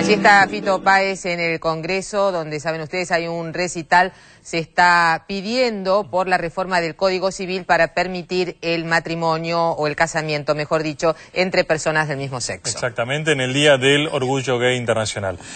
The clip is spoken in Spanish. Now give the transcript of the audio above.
Así está Fito Páez en el Congreso, donde saben ustedes hay un recital, se está pidiendo por la reforma del Código Civil para permitir el matrimonio o el casamiento, mejor dicho, entre personas del mismo sexo. Exactamente, en el Día del Orgullo Gay Internacional.